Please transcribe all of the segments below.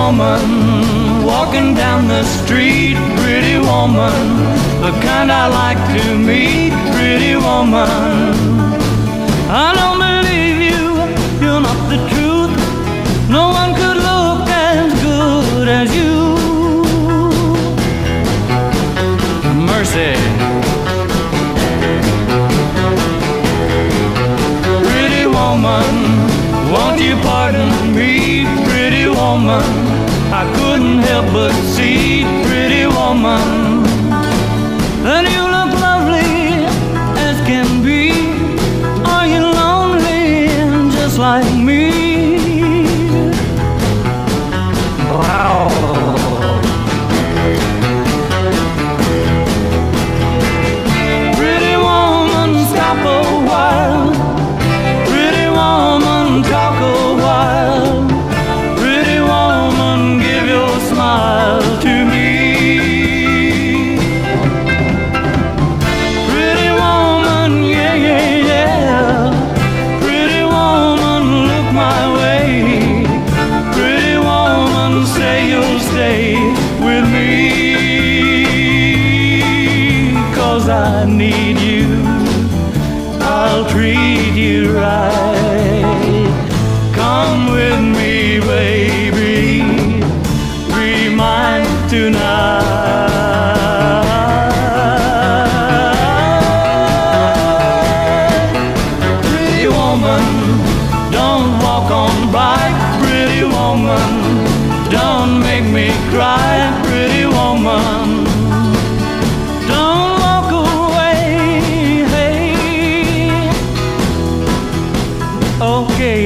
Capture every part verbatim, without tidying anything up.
woman walking down the street, pretty woman, the kind I like to meet, pretty woman. I don't believe you, you're not the truth. No one could look as good as you. Mercy. Pretty woman, won't you pardon me, pretty woman? I couldn't help but see, pretty woman, that you look lovely as can be. Are you lonely just like me? Wow. Pretty woman, stop a while. Pretty woman, talk a while. Pretty woman, give your smile to me. Pretty woman, yeah, yeah, yeah. Pretty woman, look my way. Pretty woman, say you'll stay with me. 'Cause I need you, I'll treat you right. Come with me, baby, be mine tonight. Pretty woman, don't walk on by. Pretty woman, don't make me cry. Pretty woman, don't walk away. Hey, okay,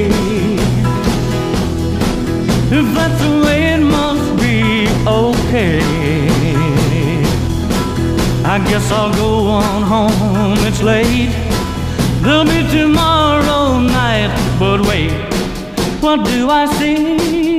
if that's the way it must be, okay. I guess I'll go on home, it's late. There'll be tomorrow night, but wait, what do I see?